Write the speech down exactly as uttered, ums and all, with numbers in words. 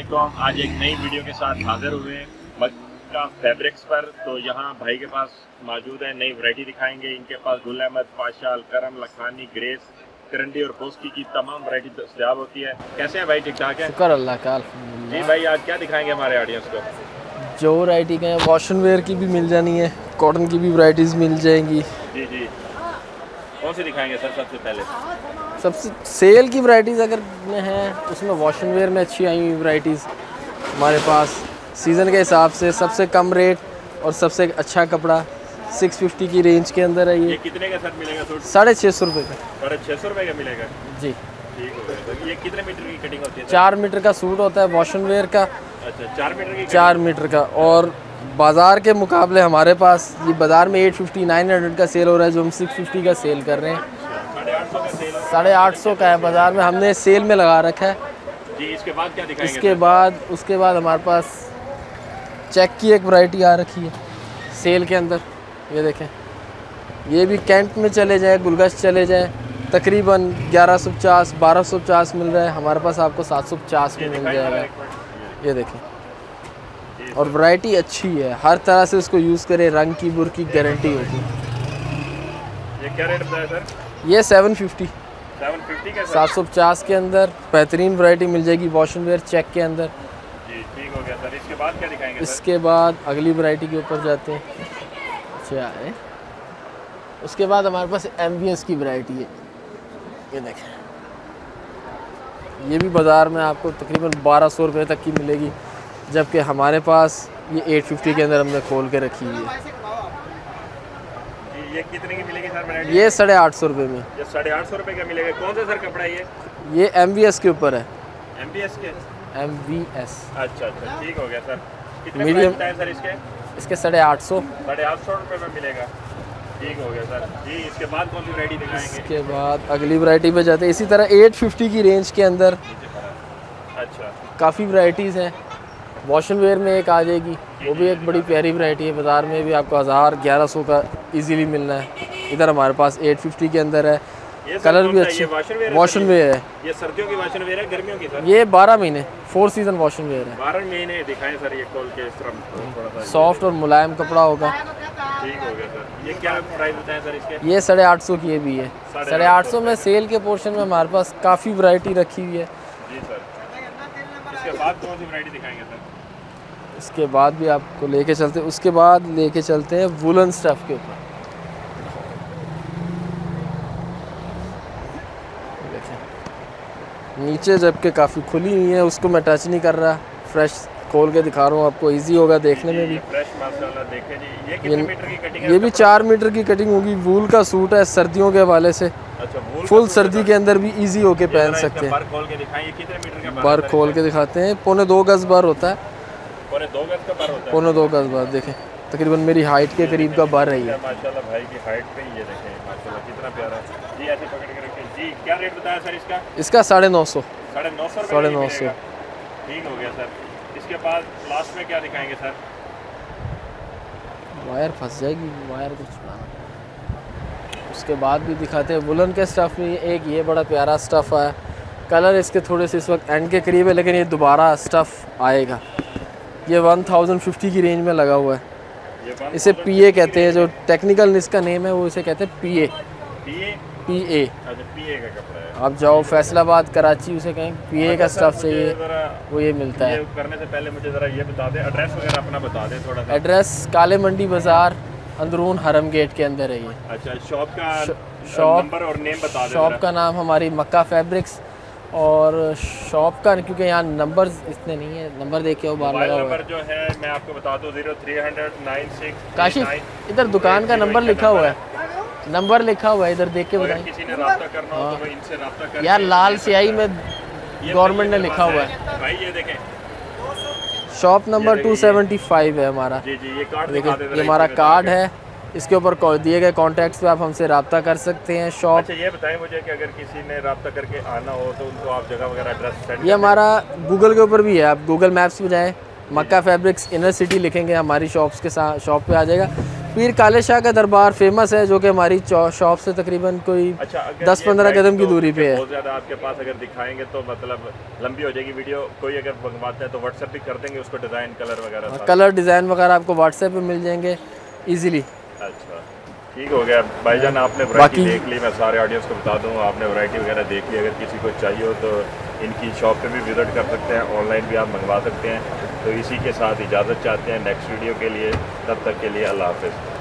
वालेकुम। आज एक नई वीडियो के साथ हाजिर हुए हैं मक्का फैब्रिक्स पर। तो यहाँ भाई के पास मौजूद है, नई वैरायटी दिखाएंगे। इनके पास गुल अहमद, पाशा, अलकरम, लखानी, ग्रेस, करंडी और पोस्की की तमाम वैरायटी दस्तयाब होती है। कैसे हैं भाई? ठीक ठाक है, शुक्र अल्लाह का। जी भाई, आज क्या दिखाएंगे हमारे ऑडियंस को? जो वैरायटी का है, वॉशन वेयर की भी मिल जानी है, कॉटन की भी वैरायटीज़ मिल जाएंगी। जी जी, कौन सी दिखाएंगे सर? सबसे पहले सबसे सेल की वैरायटीज़ अगर हैं उसमें वॉशन वेयर में अच्छी आई हुई वैरायटीज़ हमारे पास सीज़न के हिसाब से सबसे कम रेट और सबसे अच्छा कपड़ा सिक्स फिफ्टी की रेंज के अंदर है। ये, ये कितने का सर मिलेगा सूट? साढ़े छः सौ रुपये का। साढ़े छः सौ रुपये का मिलेगा जी, ठीक हो गया। तो ये कितने मीटर की कटिंग होती है? चार मीटर का सूट होता है वॉशन वेयर का। अच्छा, चार मीटर की चार मीटर का। और बाज़ार के मुकाबले हमारे पास ये बाज़ार में एट फिफ्टी नाइन हंड्रेड का सेल हो रहा है, जो हम सिक्स फिफ्टी का सेल कर रहे हैं। साढ़े आठ सौ का सेल है। साढ़े आठ सौ का है बाज़ार में, हमने सेल में लगा रखा है जी। इसके बाद क्या दिखाएंगे? इसके बाद उसके बाद हमारे पास चेक की एक वैरायटी आ रखी है सेल के अंदर। ये देखें, ये भी कैंट में चले जाए, गुलगश चले जाए, तकरीबन ग्यारह सौ पचास बारह सौ पचास मिल रहा है। हमारे पास आपको सात सौ पचास में मिल जाएगा। ये देखें, और वैरायटी अच्छी है, हर तरह से इसको यूज़ करें, रंग की बुर की गारंटी होगी। ये क्या रेट बताया सर? ये सेवन फिफ्टी सेवन फिफ्टी का सात सौ पचास के अंदर बेहतरीन वैरायटी मिल जाएगी वॉशन वेयर चेक के अंदर। जी, ठीक हो गया सर। इसके बाद क्या दिखाएंगे? इसके बाद अगली वैरायटी के ऊपर जाते हैं। अच्छा है, उसके बाद हमारे पास एम बी एस की वैरायटी है। ये देखें, ये भी बाज़ार में आपको तकरीबन बारह सौ रुपये तक की मिलेगी, जबकि हमारे पास ये एट फिफ्टी के अंदर हमने खोल के रखी हुई है। जी, ये कितने की मिलेगी सर वैरायटी? ये साढ़े आठ सौ रुपये में। ये साढ़े आठ सौ रुपये का मिलेगा। कौन सा सर कपड़ा है ये? ये एम बी एस के ऊपर है। एम बी एस के? M B S. अच्छा अच्छा, ठीक हो गया सर। कितने मीडियम प्राइस है सर इसके? इसके साढ़े आठ सौ साढ़े आठ सौ रुपये में मिलेगा। ठीक हो गया सर जी। इसके बाद कौन सी वैरायटी दिखाएंगे? इसके बाद अगली वैरायटी पे जाते हैं। इसी तरह एट फिफ्टी की रेंज के अंदर अच्छा, काफ़ी वैरायटीज़ हैं। वॉशन वेयर में एक आ जाएगी, वो भी एक बड़ी प्यारी वैरायटी है। बाज़ार में भी आपको हज़ार ग्यारह सौ का इजीली मिलना है, इधर हमारे पास एट फिफ्टी के अंदर है। कलर भी अच्छी वॉशन वेयर है। ये सर्दियों की वॉशन वेयर है, गर्मियों की सर? ये बारह महीने फोर सीज़न वॉशन वेयर है। बारह महीने दिखाएं सर ये खोल के, इस तरह थोड़ा सा सॉफ्ट और मुलायम कपड़ा होगा। ठीक हो गया सर। ये क्या प्राइस बताएं सर इसके? ये साढ़े आठ सौ की ये भी है। साढ़े आठ सौ में सेल के पोर्शन में हमारे पास काफ़ी वैरायटी रखी हुई है। जी सर। इसके बाद कौन सी वैरायटी दिखाएंगे सर? इसके बाद भी आपको लेके चलते उसके बाद लेके चलते हैं वुलन स्टफ़ के ऊपर। देखें, नीचे जबकि काफ़ी खुली हुई है, उसको मैं टच नहीं कर रहा, फ्रेश खोल के दिखा रहा हूँ आपको, इजी होगा देखने में भी। फ्रेश माशाल्लाह। देखें जी, ये कितने मीटर की कटिंग है? ये भी चार मीटर की कटिंग होगी। वूल का सूट है सर्दियों के हवाले से। अच्छा, फुल सर्दी के अंदर भी इजी होके पहन सकते हैं। बार खोल के दिखाएं, ये कितने मीटर का बार खोल के दिखाते हैं। पौने दो गज बार होता है। पौने दो गज का बार होता है? पौने दो गज बार। देखें, तकरीबन मेरी हाइट के करीब का बार है ये। माशाल्लाह भाई की हाइट पे ये देखें माशाल्लाह कितना प्यारा है जी। ऐसे पकड़ के रखें जी। क्या रेट बताया सर इसका? इसका साढ़े नौ सौ साढ़े नौ सौ साढ़े नौ सौ ठीक हो गया सर। इसके बाद लास्ट में क्या दिखाएंगे सर? वायर फंस जाएगी, वायर कुछ छुड़ाना। उसके बाद भी दिखाते हैं वुलन के स्टफ़ में। एक ये बड़ा प्यारा स्टफ़ है, कलर इसके थोड़े से इस वक्त एंड के करीब है, लेकिन ये दोबारा स्टफ़ आएगा। ये वन थाउजेंड फिफ्टी की रेंज में लगा हुआ है। इसे पी ए कहते हैं, जो टेक्निकल इसका नेम है वो इसे कहते हैं पी ए। पी ए अच्छा, पीए का कपड़ा है। आप जाओ फैसलाबाद, कराची, उसे कहें पी ए का स्टफ़ चाहिए, वो ये मिलता है। ये करने से पहले मुझे ज़रा ये बता दें, एड्रेस वगैरह अपना बता दें थोड़ा सा। एड्रेस काले मंडी बाज़ार, अंदरून हरम गेट के अंदर है ये। अच्छा, शॉप का शॉप नंबर और नेम बता दें। शॉप का नाम हमारी मक्का फैब्रिक्स, और शॉप का क्योंकि यहाँ नंबर इतने नहीं है, नंबर देख के वो बाहर लगा हुआ है। नंबर जो है मैं आपको बता दूँ, zero three hundred nine six. Kashif, इधर दुकान का नंबर लिखा हुआ है, नंबर लिखा हुआ है, इधर देख के बताएं। किसी ने राब्ता करना हो तो इनसे राब्ता कर। यार लाल स्याही में गवर्नमेंट ने लिखा हुआ है भाई। ये देखें, shop number two seventy five है हमारा। जी जी, ये कार्ड देखिए, दिखा दें। ये हमारा कार्ड है, इसके ऊपर दिए गए कॉन्टैक्ट्स पे आप हमसे रब्ता कर सकते हैं। शॉप अच्छा, ये बताएं मुझे कि अगर किसी ने रब्ता करके आना हो तो उनको आप जगह वगैरह एड्रेस सेंड? ये हमारा गूगल के ऊपर भी है, आप गूगल मैप्स पे जाएं, मक्का फैब्रिक्स इनर सिटी लिखेंगे, हमारी शॉप्स के साथ शॉप पे आ जाएगा। पीर काले शाह का दरबार फेमस है, जो कि हमारी शॉप से तकरीबन कोई अच्छा, दस पंद्रह कदम की दूरी पे है। बहुत ज़्यादा आपके पास अगर दिखाएंगे तो मतलब लंबी हो जाएगी वीडियो। कोई अगर मंगवाते हैं तो व्हाट्सएप भी कर देंगे उसको, डिज़ाइन कलर वगैरह, कलर डिज़ाइन वगैरह आपको व्हाट्सएप पे मिल जाएंगे इजीली। अच्छा ठीक हो गया भाईजान, आपने वैरायटी देख ली। मैं सारे ऑडियंस को बता दूँ, आपने वैरायटी वगैरह देख ली। अगर किसी को चाहिए हो तो इनकी शॉप पे भी विज़िट कर सकते हैं, ऑनलाइन भी आप मंगवा सकते हैं। तो इसी के साथ इजाज़त चाहते हैं नेक्स्ट वीडियो के लिए, तब तक के लिए अल्लाह हाफ़िज़।